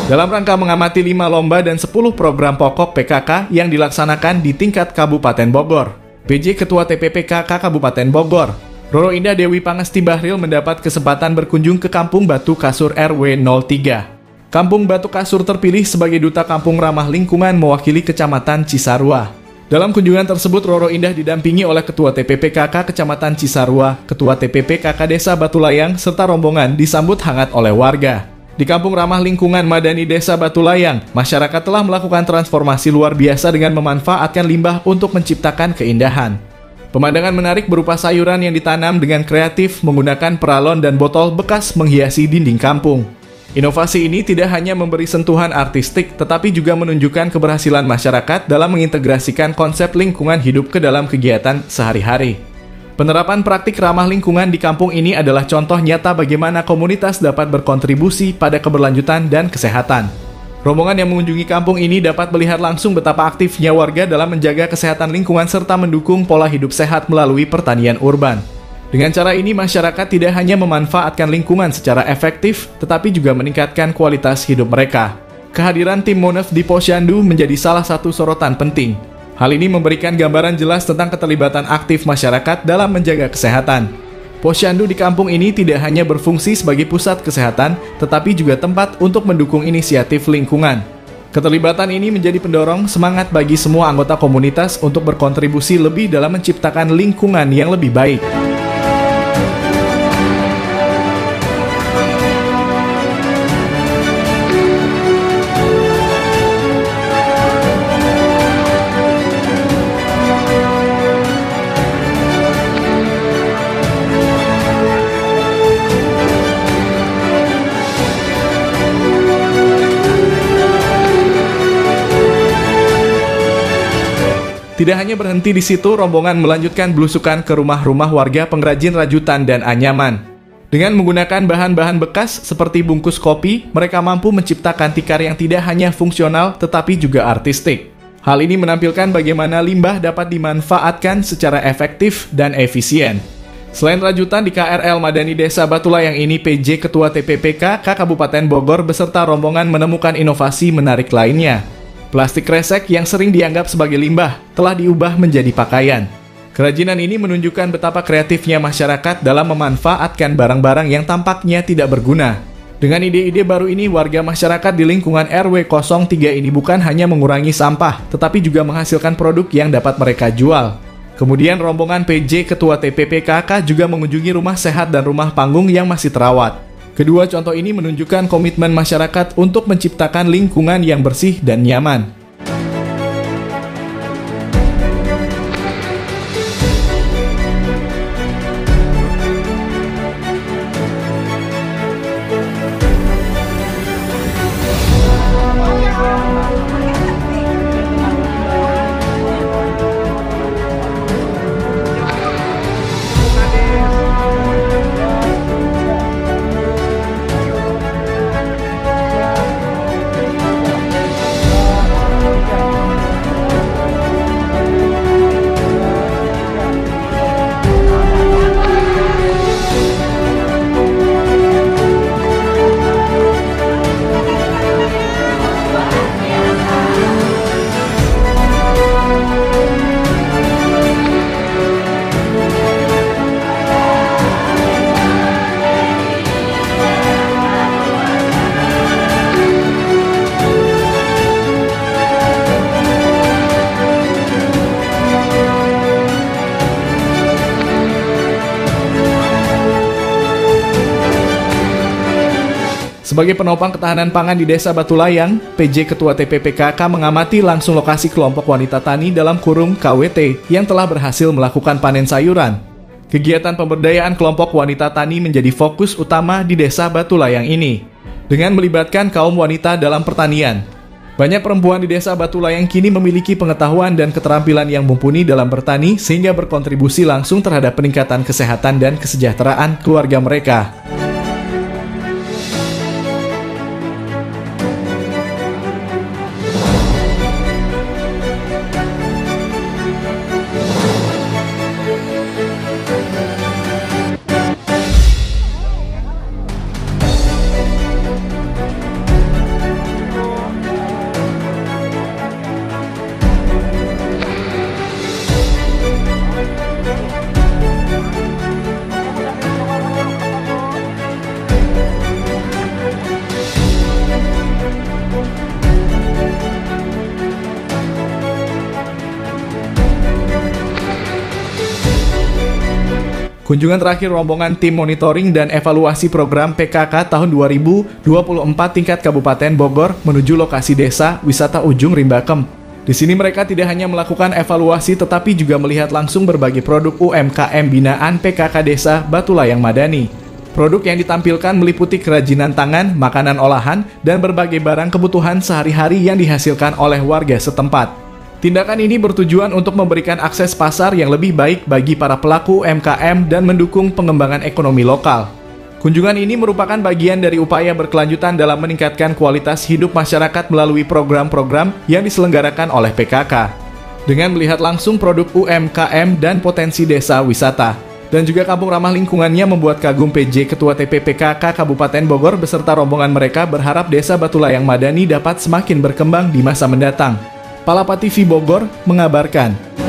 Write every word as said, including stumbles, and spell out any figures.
Dalam rangka mengamati lima lomba dan sepuluh program pokok P K K yang dilaksanakan di tingkat Kabupaten Bogor, P J Ketua T P P K K Kabupaten Bogor, Roro Indah Dewi Pangesti Bahril mendapat kesempatan berkunjung ke Kampung Batu Kasur R W nol tiga. Kampung Batu Kasur terpilih sebagai Duta Kampung Ramah Lingkungan mewakili Kecamatan Cisarua. Dalam kunjungan tersebut, Roro Indah didampingi oleh Ketua T P P K K Kecamatan Cisarua, Ketua T P P K K Desa Batulayang, serta rombongan disambut hangat oleh warga. Di Kampung Ramah Lingkungan Madani Desa Batulayang, masyarakat telah melakukan transformasi luar biasa dengan memanfaatkan limbah untuk menciptakan keindahan. Pemandangan menarik berupa sayuran yang ditanam dengan kreatif menggunakan peralon dan botol bekas menghiasi dinding kampung. Inovasi ini tidak hanya memberi sentuhan artistik, tetapi juga menunjukkan keberhasilan masyarakat dalam mengintegrasikan konsep lingkungan hidup ke dalam kegiatan sehari-hari. Penerapan praktik ramah lingkungan di kampung ini adalah contoh nyata bagaimana komunitas dapat berkontribusi pada keberlanjutan dan kesehatan. Rombongan yang mengunjungi kampung ini dapat melihat langsung betapa aktifnya warga dalam menjaga kesehatan lingkungan serta mendukung pola hidup sehat melalui pertanian urban. Dengan cara ini, masyarakat tidak hanya memanfaatkan lingkungan secara efektif, tetapi juga meningkatkan kualitas hidup mereka. Kehadiran tim Monef di Posyandu menjadi salah satu sorotan penting. Hal ini memberikan gambaran jelas tentang keterlibatan aktif masyarakat dalam menjaga kesehatan. Posyandu di kampung ini tidak hanya berfungsi sebagai pusat kesehatan, tetapi juga tempat untuk mendukung inisiatif lingkungan. Keterlibatan ini menjadi pendorong semangat bagi semua anggota komunitas untuk berkontribusi lebih dalam menciptakan lingkungan yang lebih baik. Tidak hanya berhenti di situ, rombongan melanjutkan belusukan ke rumah-rumah warga pengrajin rajutan dan anyaman. Dengan menggunakan bahan-bahan bekas seperti bungkus kopi, mereka mampu menciptakan tikar yang tidak hanya fungsional tetapi juga artistik. Hal ini menampilkan bagaimana limbah dapat dimanfaatkan secara efektif dan efisien. Selain rajutan di K R L Madani Desa Batulayang ini, P J Ketua T P P K K Kabupaten Bogor beserta rombongan menemukan inovasi menarik lainnya. Plastik kresek yang sering dianggap sebagai limbah telah diubah menjadi pakaian. Kerajinan ini menunjukkan betapa kreatifnya masyarakat dalam memanfaatkan barang-barang yang tampaknya tidak berguna. Dengan ide-ide baru ini, warga masyarakat di lingkungan R W nol tiga ini bukan hanya mengurangi sampah, tetapi juga menghasilkan produk yang dapat mereka jual. Kemudian rombongan P J Ketua T P P K K juga mengunjungi rumah sehat dan rumah panggung yang masih terawat. Kedua contoh ini menunjukkan komitmen masyarakat untuk menciptakan lingkungan yang bersih dan nyaman. Sebagai penopang ketahanan pangan di Desa Batulayang, P J Ketua T P P K K mengamati langsung lokasi kelompok wanita tani dalam kurung K W T yang telah berhasil melakukan panen sayuran. Kegiatan pemberdayaan kelompok wanita tani menjadi fokus utama di Desa Batulayang ini, dengan melibatkan kaum wanita dalam pertanian. Banyak perempuan di Desa Batulayang kini memiliki pengetahuan dan keterampilan yang mumpuni dalam bertani sehingga berkontribusi langsung terhadap peningkatan kesehatan dan kesejahteraan keluarga mereka. Kunjungan terakhir rombongan tim monitoring dan evaluasi program P K K tahun dua ribu dua puluh empat tingkat Kabupaten Bogor menuju lokasi desa wisata Ujung Rimbakem. Di sini mereka tidak hanya melakukan evaluasi tetapi juga melihat langsung berbagai produk U M K M binaan P K K Desa Batu Layang Madani. Produk yang ditampilkan meliputi kerajinan tangan, makanan olahan, dan berbagai barang kebutuhan sehari-hari yang dihasilkan oleh warga setempat. Tindakan ini bertujuan untuk memberikan akses pasar yang lebih baik bagi para pelaku U M K M dan mendukung pengembangan ekonomi lokal. Kunjungan ini merupakan bagian dari upaya berkelanjutan dalam meningkatkan kualitas hidup masyarakat melalui program-program yang diselenggarakan oleh P K K. Dengan melihat langsung produk U M K M dan potensi desa wisata, dan juga kampung ramah lingkungannya membuat kagum P J Ketua T P P K K Kabupaten Bogor beserta rombongan mereka berharap Desa Batu Layang Madani dapat semakin berkembang di masa mendatang. Palapa T V Bogor mengabarkan.